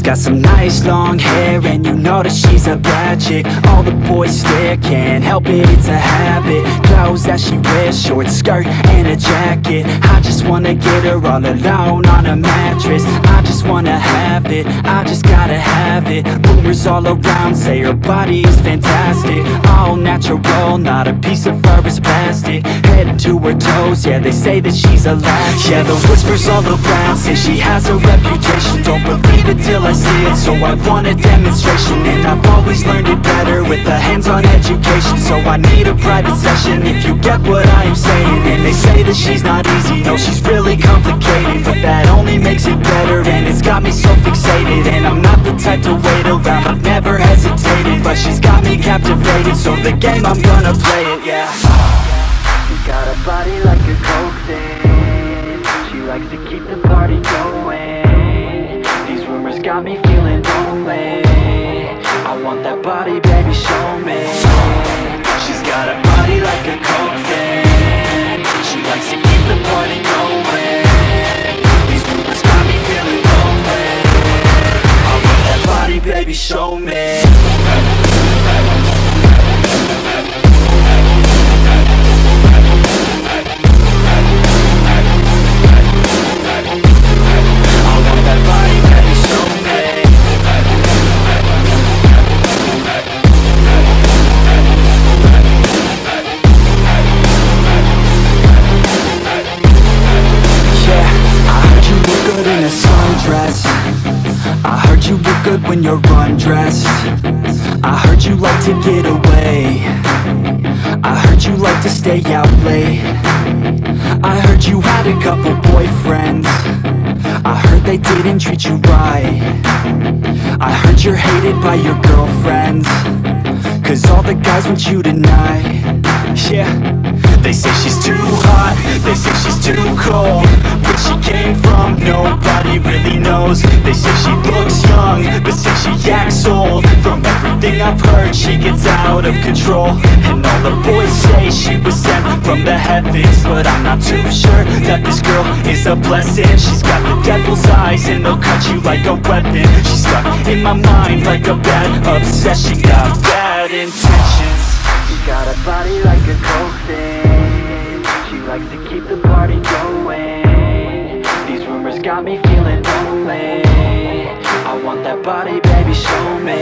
got some nice long hair, and you know that she's a bad chick. All the boys stare, can't help it, it's a habit. Clothes that she wears, short skirt and a jacket. I just wanna get her all alone on a mattress. I just wanna have it, I just gotta have it. Rumors all around say her body is fantastic. All natural, not a piece of fur is plastic. Head to her toes, yeah, they say that she's a latch. Yeah, the whispers all around say she has a reputation. Don't believe it till I see it, so I want a demonstration. And I've always learned it better with a hands-on education. So I need a private session, if you get what I am saying. And they say that she's not easy, no, she's really complicated, but that only makes it better, and it's got me so fixated. And I'm not the type to wait around, I've never hesitated, but she's got me captivated, so the game, I'm gonna play it, yeah. She got a body like a coke thing, she likes to keep the party going. These rumors got me feeling lonely, I want that body, baby, show me. She's got a body like a coke thing, she likes to keep the party going. These rumors got me feeling lonely, I want that body, baby, show me. I heard you look good when you're undressed. I heard you like to get away. I heard you like to stay out late. I heard you had a couple boyfriends. I heard they didn't treat you right. I heard you're hated by your girlfriends, cause all the guys want you tonight. Yeah, they say she's too hot, they say she's too cold. Where she came from, nobody really knows. They say she looks young, but say she acts old. From everything I've heard, she gets out of control. And all the boys say she was sent from the heavens, but I'm not too sure that this girl is a blessing. She's got the devil's eyes and they'll cut you like a weapon. She's stuck in my mind like a bad obsession. Got bad intentions. She got a body like a coke thing, she likes to keep the party going. These rumors got me feeling lonely, I want that body, baby, show me.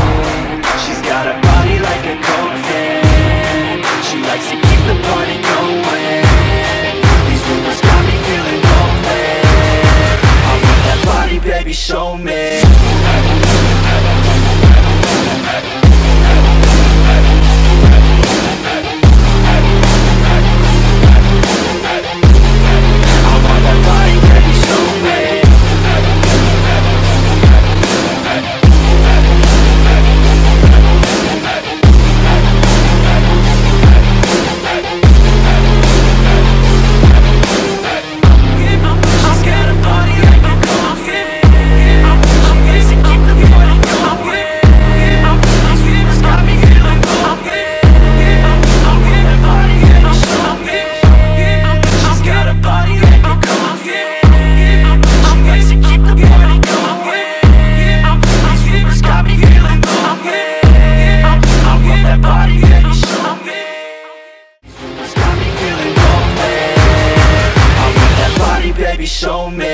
She's got a body like a coke thing, she likes to keep the party going. These rumors got me feeling lonely, I want that body, baby, show me. Show me.